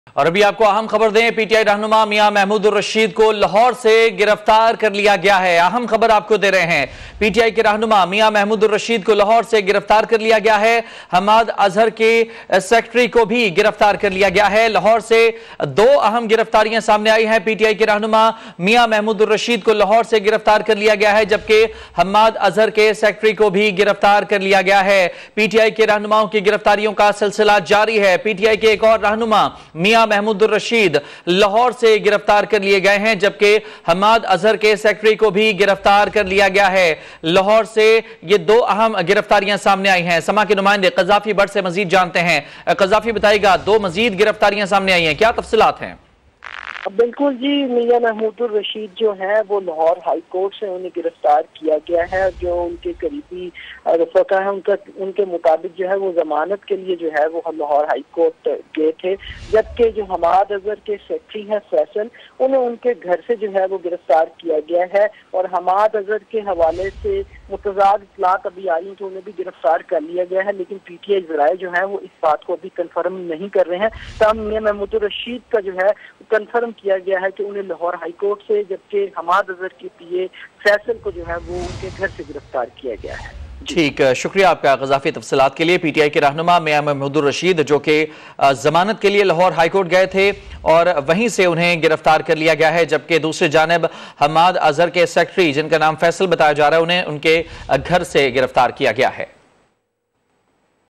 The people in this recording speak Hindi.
और अभी आपको अहम खबर दें, पीटीआई रहनुमा मियां महमूद उर रशीद को लाहौर से गिरफ्तार कर लिया गया है। अहम खबर आपको दे रहे हैं, पीटीआई के रहनुमा मियां महमूद उर रशीद को लाहौर से गिरफ्तार कर लिया गया है। हमाद अजहर के सेक्रेटरी को भी गिरफ्तार कर लिया गया है। लाहौर से दो अहम गिरफ्तारियां सामने आई हैं। पीटीआई के रहनुमा मियां महमूद उर रशीद को लाहौर से गिरफ्तार कर लिया गया है, जबकि हमाद अजहर के सेक्रेटरी को भी गिरफ्तार कर लिया गया है। पीटीआई के रहनुमाओं की गिरफ्तारियों का सिलसिला जारी है। पीटीआई के एक और रहनुमा मियां महमूद उर रशीद लाहौर से गिरफ्तार कर लिए गए हैं, जबकि हमाद अजहर के सेक्रेटरी को भी गिरफ्तार कर लिया गया है। लाहौर से ये दो अहम गिरफ्तारियां सामने आई हैं। समा के नुमाइंदे कज़ाफी बट से मजीद जानते हैं। कज़ाफी बताएगा, दो मजीद गिरफ्तारियां सामने आई हैं, क्या तफसीलात हैं? बिल्कुल जी, मियां महमूद उर रशीद जो है वो लाहौर हाई कोर्ट से उन्हें गिरफ्तार किया गया है। जो उनके करीबी रफ़का है उनके मुताबिक जो है वो जमानत के लिए जो है वो लाहौर हाई कोर्ट गए थे, जबकि जो हमाद अजहर के सेक्रेटरी हैं फैसल, उन्हें उनके घर से जो है वो गिरफ्तार किया गया है। और हमाद अजहर के हवाले से मुतज़ाद इत्तलात अभी आई हैं कि उन्हें भी गिरफ्तार कर लिया गया है, लेकिन पीटीआई ज़राए जो है वो इस बात को अभी कन्फर्म नहीं कर रहे हैं। तब मियां महमूद उर रशीद का जो है कन्फर्म किया गया है कि उन्हें लाहौर हाई कोर्ट से, जबकि हमाद अजहर के पीए फैसल को जो है वो उनके घर से गिरफ्तार किया गया है। ठीक, शुक्रिया आपका ग़ज़ाफ़ी तफसीलात के लिए। पीटीआई के रहनुमा मियां महमूद उर रशीद जो कि जमानत के लिए लाहौर हाईकोर्ट गए थे और वहीं से उन्हें गिरफ्तार कर लिया गया है, जबकि दूसरी जानब हमाद अजहर के सेक्रेटरी जिनका नाम फैसल बताया जा रहा है, उन्हें उनके घर से गिरफ्तार किया गया है।